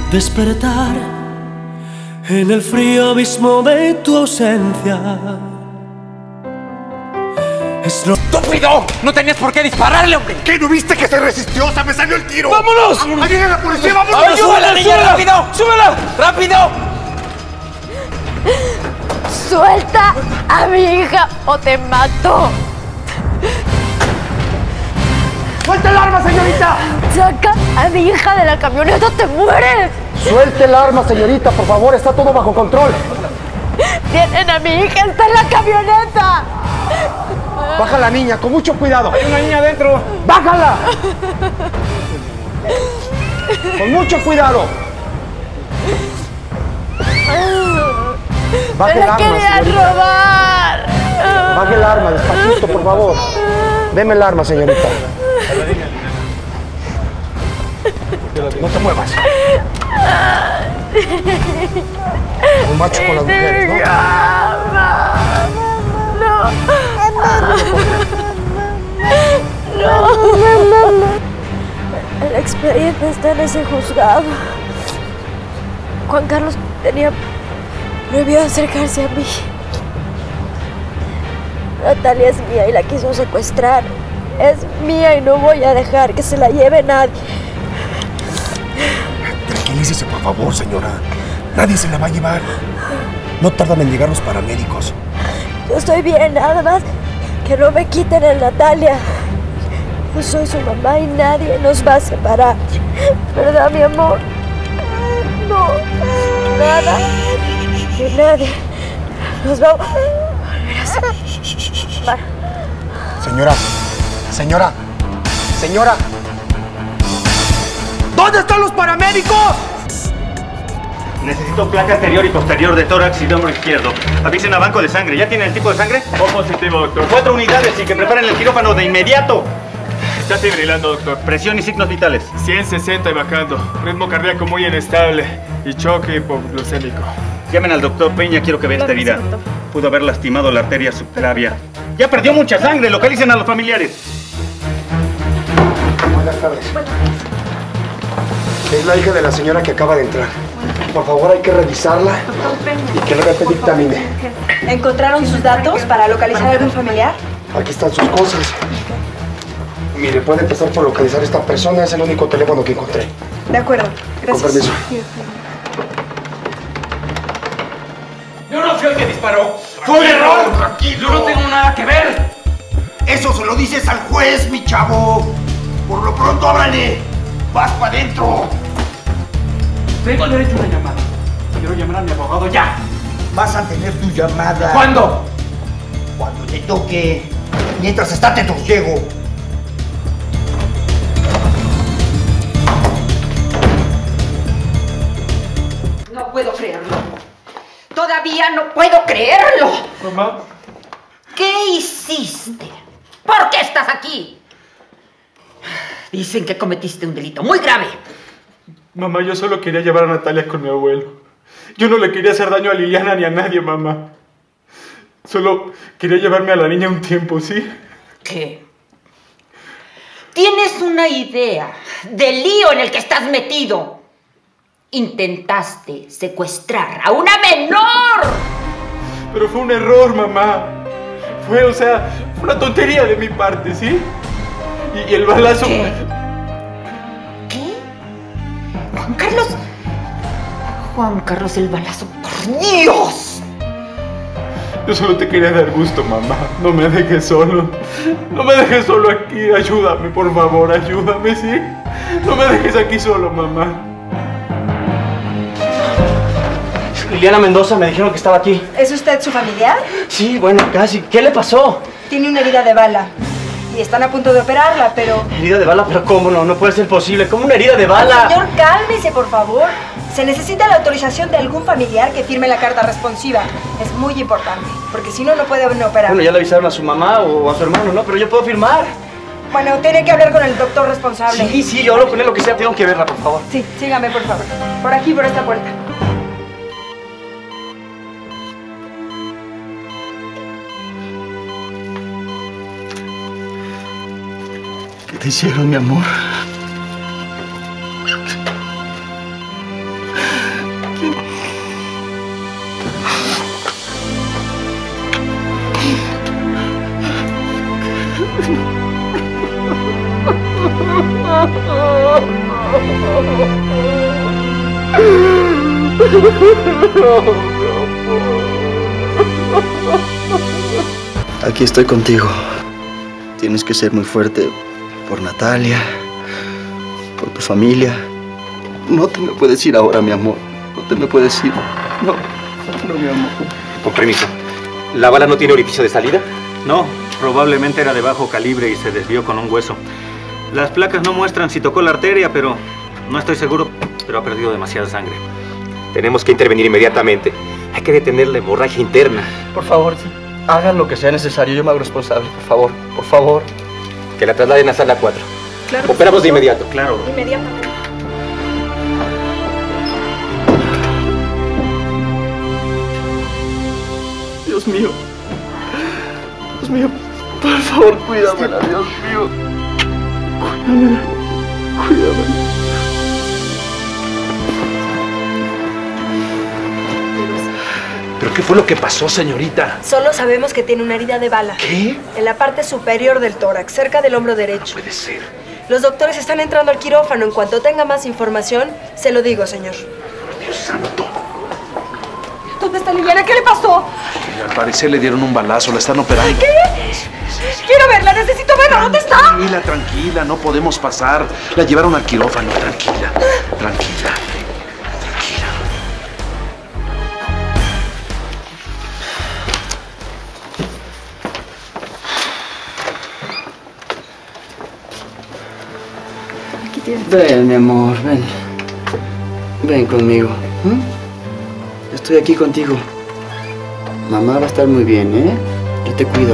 Despertar en el frío abismo de tu ausencia es lo... ¡Estúpido! ¡No tenías por qué dispararle, hombre! ¿Qué no viste que se resistió? ¡Se me salió el tiro! ¡Vámonos! ¡Ahí viene la policía! ¡Vámonos! ¡Vámonos! ¡Súbela, niña! ¡Rápido! ¡Súbela! ¡Rápido! ¡Suelta a mi hija o te mato! ¡Suelte el arma, señorita! ¡Saca a mi hija de la camioneta o te mueres! ¡Suelte el arma, señorita! Por favor, está todo bajo control. ¡Tienen a mi hija! ¡Está en la camioneta! Baja la niña, con mucho cuidado. ¡Hay una niña adentro! ¡Bájala! Con mucho cuidado. Baje ¡Me el la arma, querían señorita. robar! Baje el arma, despacito, por favor. Deme el arma, señorita. No te muevas. Un macho con las mujeres, ¿no? El expediente está en ese juzgado. Juan Carlos tenía prohibido acercarse a mí. Natalia es mía y la quiso secuestrar. Es mía y no voy a dejar que se la lleve nadie. Tranquilícese, por favor, señora. Nadie se la va a llevar. No tardan en llegar los paramédicos. Yo estoy bien, nada más que no me quiten a Natalia. Yo soy su mamá y nadie nos va a separar. ¿Verdad, mi amor? No, nada ni nadie nos va a volver a separar. Señora, señora, señora. ¿Dónde están los paramédicos? Necesito placa anterior y posterior de tórax y hombro izquierdo. Avisen a banco de sangre. ¿Ya tienen el tipo de sangre? O positivo, doctor. 4 unidades y que preparen el quirófano de inmediato. Está fibrilando, doctor. Presión y signos vitales. 160 y bajando. Ritmo cardíaco muy inestable. Y choque hipoglucémico. Llamen al doctor Peña, quiero que vea esta herida. Pudo haber lastimado la arteria subclavia. Ya perdió mucha sangre, localicen a los familiares. Buenas tardes. Es la hija de la señora que acaba de entrar. Por favor, hay que revisarla y que le dictamine. ¿Encontraron sus datos para localizar a algún familiar? Aquí están sus cosas. Mire, puede empezar por localizar a esta persona. Es el único teléfono que encontré. De acuerdo, gracias. Con permiso. ¡Yo no fui el que disparó! ¡Fue un error! Tranquilo. ¡Yo no tengo nada que ver! Eso se lo dices al juez, mi chavo. Por lo pronto, ábrale. Vas para adentro. Tengo derecho a una llamada. Quiero llamar a mi abogado ya. Vas a tener tu llamada. ¿Cuándo? Cuando te toque. Mientras estate ciego. No puedo creerlo. Todavía no puedo creerlo. Mamá. ¿Qué hiciste? ¿Por qué estás aquí? Dicen que cometiste un delito muy grave. Mamá, yo solo quería llevar a Natalia con mi abuelo. Yo no le quería hacer daño a Liliana ni a nadie, mamá. Solo quería llevarme a la niña un tiempo, ¿sí? ¿Qué? ¿Tienes una idea del lío en el que estás metido? Intentaste secuestrar a una menor. Pero fue un error, mamá. Fue una tontería de mi parte, ¿sí? Y el balazo... ¿Qué? ¿Qué? Juan Carlos... Juan Carlos, el balazo, por Dios. Yo solo te quería dar gusto, mamá. No me dejes solo. No me dejes solo aquí. Ayúdame, por favor, ayúdame, ¿sí? No me dejes aquí solo, mamá. Liliana Mendoza, me dijeron que estaba aquí. ¿Es usted su familiar? Sí, bueno, casi. ¿Qué le pasó? Tiene una herida de bala. Y están a punto de operarla, pero... ¿Herida de bala? ¿Pero cómo? No puede ser posible. ¿Cómo una herida de bala? Señor, cálmese, por favor. Se necesita la autorización de algún familiar que firme la carta responsiva. Es muy importante, porque si no, no puede operar. Bueno, ya le avisaron a su mamá o a su hermano, ¿no? Pero yo puedo firmar. Bueno, tiene que hablar con el doctor responsable. Sí, yo hablo con él, lo que sea. Tengo que verla, por favor. Sí, sígame, por favor. Por aquí, por esta puerta. ¿Qué te hicieron, mi amor? Aquí estoy contigo. Tienes que ser muy fuerte por Natalia, por tu familia. No te me puedes ir ahora, mi amor. No te me puedes ir. No, mi amor. Con permiso. ¿La bala no tiene orificio de salida? No, probablemente era de bajo calibre y se desvió con un hueso. Las placas no muestran si tocó la arteria, pero no estoy seguro. Pero ha perdido demasiada sangre. Tenemos que intervenir inmediatamente. Hay que detener la hemorragia interna. Por favor, sí. Hagan lo que sea necesario. Yo me hago responsable. Por favor, por favor. Que la trasladen a sala 4. Claro. Operamos de inmediato. Claro. Inmediatamente. Dios mío. Dios mío. Por favor, cuídamela, Dios mío. Cuídamela. Cuídamela. ¿Pero qué fue lo que pasó, señorita? Solo sabemos que tiene una herida de bala. ¿Qué? En la parte superior del tórax, cerca del hombro derecho. No puede ser. Los doctores están entrando al quirófano. En cuanto tenga más información, se lo digo, señor. Dios santo. ¿Dónde está Liliana? ¿Qué le pasó? Al parecer le dieron un balazo, la están operando. ¿Qué? Quiero verla, necesito verla. ¿Dónde está? Tranquila, tranquila, no podemos pasar. La llevaron al quirófano, tranquila, tranquila. Ven, mi amor, ven. Ven conmigo. Yo estoy aquí contigo. Mamá va a estar muy bien, ¿eh? Yo te cuido.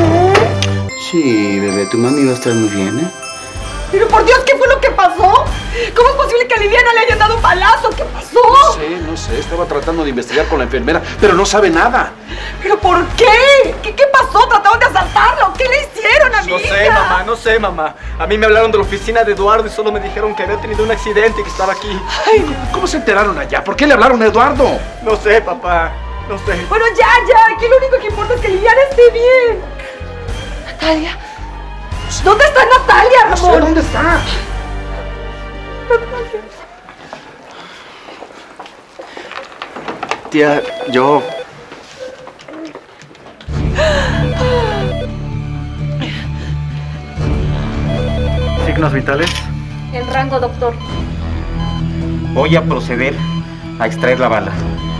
Sí, bebé, tu mami va a estar muy bien, ¿eh? Pero por Dios, ¿qué fue lo que pasó? ¿Cómo es posible que a Liliana le hayan dado un balazo? ¿Qué pasó? No sé, estaba tratando de investigar con la enfermera, pero no sabe nada. ¿Pero por qué? ¿Qué pasó? ¿Trataron de asaltarlo? ¿Qué le hicieron a mi hija? No sé, mamá. A mí me hablaron de la oficina de Eduardo y solo me dijeron que había tenido un accidente y que estaba aquí. Ay, ¿cómo se enteraron allá? ¿Por qué le hablaron a Eduardo? No sé, papá. No sé. Bueno, ya. Aquí lo único que importa es que Liliana esté bien. Natalia. ¿Dónde está Natalia, Ramón? No sé, ¿dónde está? Natalia. Tía, yo... ¿Signos vitales? En rango, doctor. Voy a proceder a extraer la bala.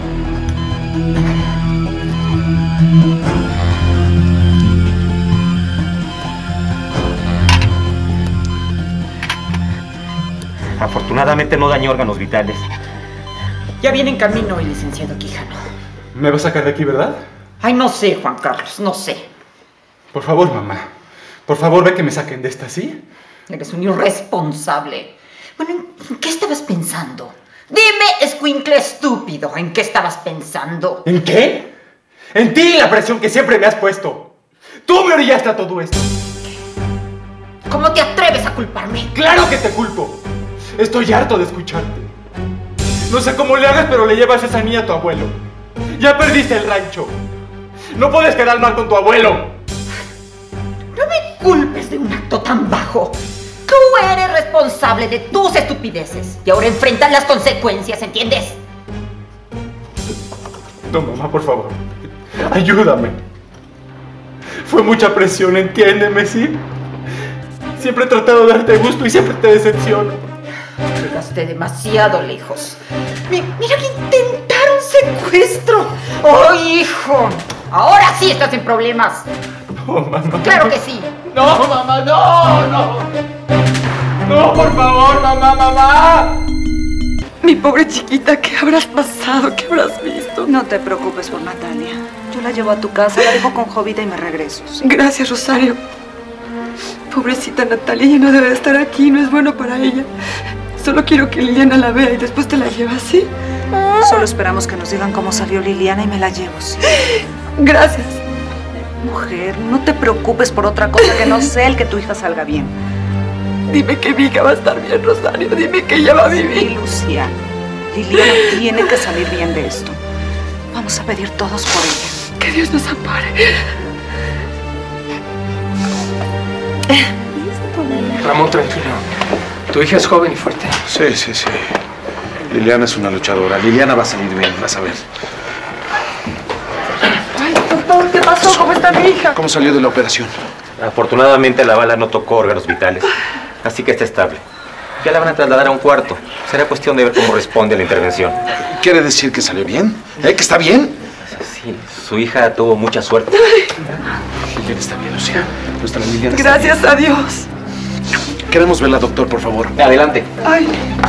Afortunadamente no dañó órganos vitales. Ya viene en camino el licenciado Quijano. ¿Me va a sacar de aquí, verdad? Ay, no sé, Juan Carlos, no sé. Por favor, mamá. Por favor, ve que me saquen de esta, ¿sí? Eres un irresponsable. Bueno, ¿en qué estabas pensando? Dime, escuincle estúpido, ¿en qué estabas pensando? ¿En qué? En ti, la presión que siempre me has puesto. Tú me orillaste a todo esto. ¿Cómo te atreves a culparme? ¡Claro que te culpo! Estoy harto de escucharte. No sé cómo le hagas, pero le llevas esa niña a tu abuelo. Ya perdiste el rancho. No puedes quedar mal con tu abuelo. No me culpes de un acto tan bajo. Tú eres responsable de tus estupideces y ahora enfrentas las consecuencias, ¿entiendes? No, mamá, por favor. Ayúdame. Fue mucha presión, entiéndeme, ¿sí? Siempre he tratado de darte gusto y siempre te decepciono. Llegaste demasiado lejos. Mira que intentaron secuestro. ¡Oh, hijo! Ahora sí estás en problemas. No, mamá. ¡Claro que sí! No, mamá, no. No, por favor, mamá. Mi pobre chiquita, ¿qué habrás pasado? ¿Qué habrás visto? No te preocupes por Natalia. Yo la llevo a tu casa, la dejo con Jovita y me regreso. ¿Sí? Gracias, Rosario. Pobrecita Natalia, ella no debe estar aquí, no es bueno para ella. Solo quiero que Liliana la vea y después te la llevas, ¿sí? Solo esperamos que nos digan cómo salió Liliana y me la llevo, ¿sí? Gracias. Mujer, no te preocupes por otra cosa que no sea el que tu hija salga bien. Dime que mi hija va a estar bien, Rosario. Dime que ella va a vivir. Sí, Luciana. Liliana tiene que salir bien de esto. Vamos a pedir todos por ella. Que Dios nos ampare. Ramón, tranquilo. Tu hija es joven y fuerte. Sí, sí, sí. Liliana es una luchadora. Liliana va a salir bien, vas a ver. Ay, doctor, ¿qué pasó? ¿Cómo está mi hija? ¿Cómo salió de la operación? Afortunadamente la bala no tocó órganos vitales, así que está estable. Ya la van a trasladar a un cuarto. Será cuestión de ver cómo responde a la intervención. ¿Quiere decir que salió bien? ¿Que está bien? Sí, su hija tuvo mucha suerte. Liliana está bien, Lucía. Nuestra Liliana está Gracias a Dios. Queremos verla, doctor, por favor. Adelante. Ay.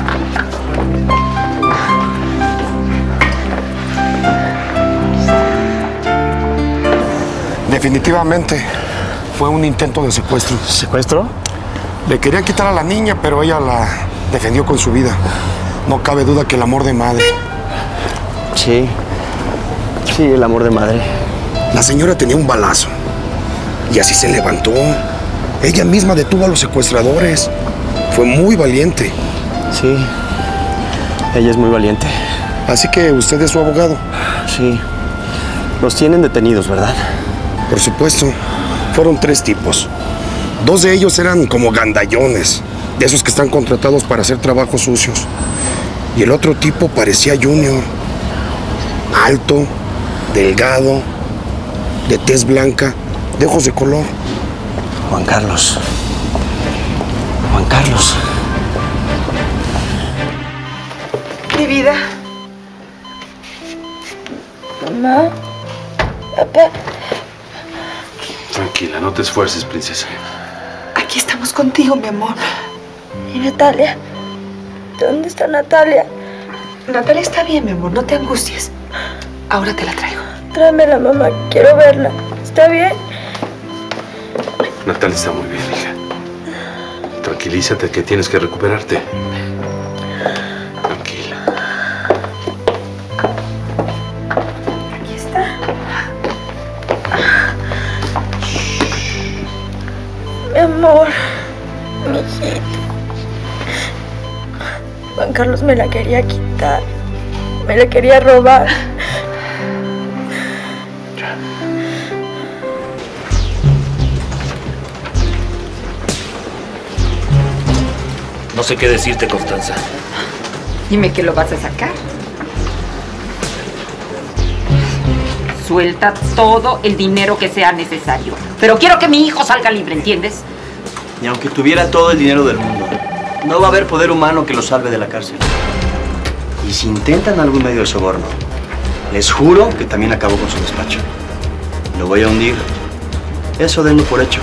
Definitivamente fue un intento de secuestro. ¿Secuestro? Le querían quitar a la niña, pero ella la defendió con su vida. No cabe duda que el amor de madre. Sí. Sí, el amor de madre. La señora tenía un balazo. Y así se levantó. Ella misma detuvo a los secuestradores. Fue muy valiente. Sí. Ella es muy valiente. Así que usted es su abogado. Sí. Los tienen detenidos, ¿verdad? Por supuesto. Fueron 3 tipos. 2 de ellos eran como gandallones, de esos que están contratados para hacer trabajos sucios. Y el otro tipo parecía Junior. Alto, delgado, de tez blanca, de ojos de color. Juan Carlos. Juan Carlos. Mi vida. Mamá. Papá. Tranquila, no te esfuerces, princesa. Aquí estamos contigo, mi amor. ¿Y Natalia? ¿Dónde está Natalia? Natalia está bien, mi amor, no te angusties. Ahora te la traigo. Tráemela, mamá, quiero verla. ¿Está bien? Natalia está muy bien, hija. Tranquilízate, que tienes que recuperarte. Tranquila. Aquí está. Mi amor, mi hijita. Juan Carlos me la quería quitar. Me la quería robar. No sé qué decirte, Constanza. Dime que lo vas a sacar. Suelta todo el dinero que sea necesario. Pero quiero que mi hijo salga libre, ¿entiendes? Y aunque tuviera todo el dinero del mundo, no va a haber poder humano que lo salve de la cárcel. Y si intentan algún medio de soborno, les juro que también acabo con su despacho. Lo voy a hundir. Eso denlo por hecho.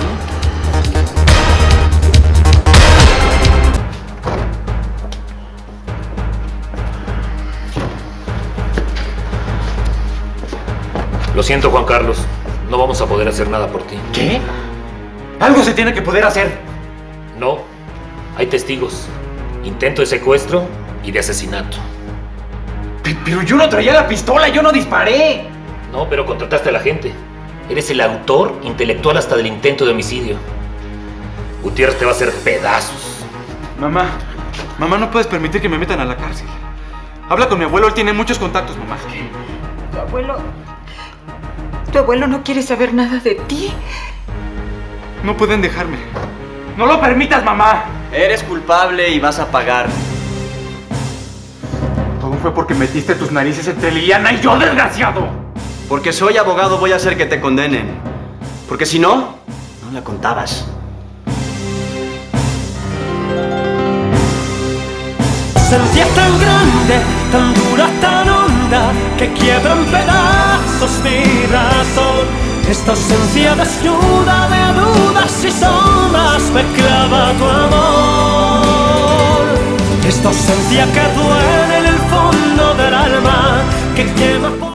Lo siento, Juan Carlos. No vamos a poder hacer nada por ti. ¿Qué? Algo se tiene que poder hacer. No. Hay testigos. Intento de secuestro y de asesinato. Pero yo no traía la pistola, yo no disparé. No, pero contrataste a la gente. Eres el autor intelectual hasta del intento de homicidio. Gutiérrez te va a hacer pedazos. Mamá, no puedes permitir que me metan a la cárcel. Habla con mi abuelo, él tiene muchos contactos, mamá. Tu abuelo no quiere saber nada de ti. No pueden dejarme. ¡No lo permitas, mamá! Eres culpable y vas a pagar. Todo fue porque metiste tus narices entre Liliana y yo, desgraciado. Porque soy abogado voy a hacer que te condenen. Porque si no, no la contabas. Ausencia tan grande, tan dura, tan honda, que quiebra en pedazos mi razón. Esta ausencia desnuda de dudas y sombras me clava tu amor. Esta ausencia que duele en el fondo del alma, que quema por...